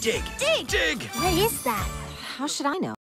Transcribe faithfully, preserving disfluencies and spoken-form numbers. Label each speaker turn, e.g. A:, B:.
A: Dig!
B: Dig!
A: Dig!
B: Where is that? How should I know?